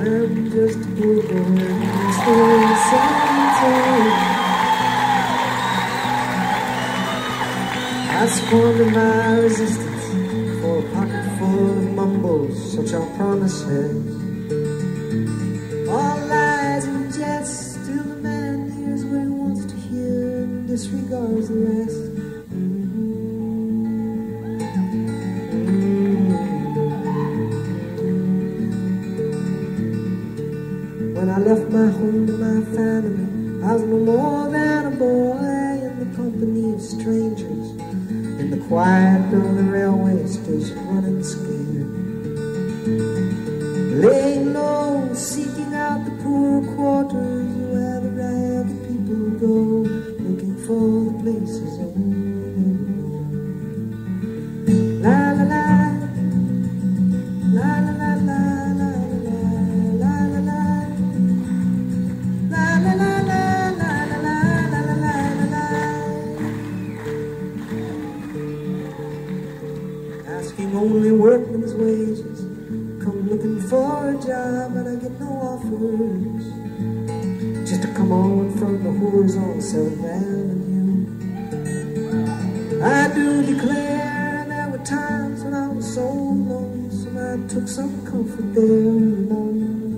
I'm just a poor boy, that's the way it sounds. I squander my resistance for a pocket full of mumbles, such are promises. All lies and jests, till the man hears what he wants to hear and disregards the rest. When I left my home and my family, I was no more than a boy in the company of strangers, in the quiet of the railway station, running scared, laying low, seeking out the poor quarters where the ragged people go, looking for the places only they know. La la la, la la la la, la la la la, la la la la, la la la la la la. Asking only workman's wages, come looking for a job and I get no offers, just to come on from the whores on 7th Avenue. I do declare there were times when I was so lonesome I took some comfort there.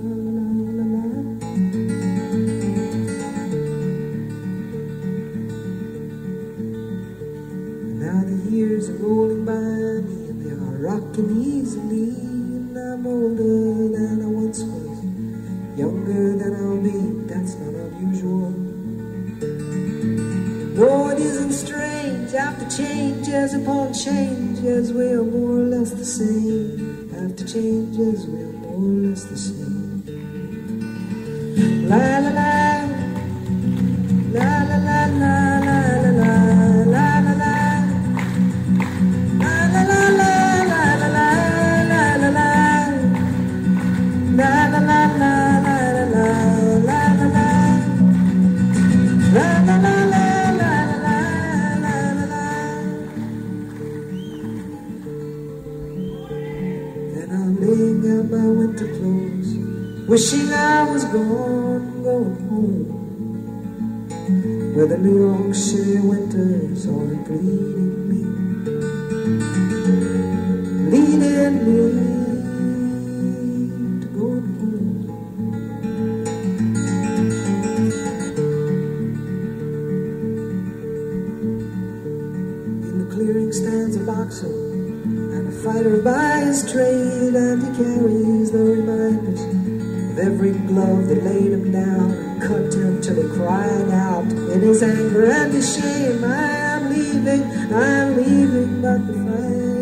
Now the years are rolling by me and they are rocking easily, and I'm older than I once was, younger than I'll be, that's not unusual. No, it isn't strange, after changes upon changes, we are more or less the same. After changes, we are more or less the same. La la la, la la la la la la la la la. Then I'm laying out my winter clothes, wishing I was gone, going home, where the New York City winters aren't bleeding me, leading me to go home. In the clearing stands a boxer and a fighter by his trade, and he carries the reminders of every glove that laid him down and cut him till he cried out in his anger and his shame, I'm leaving, but the fight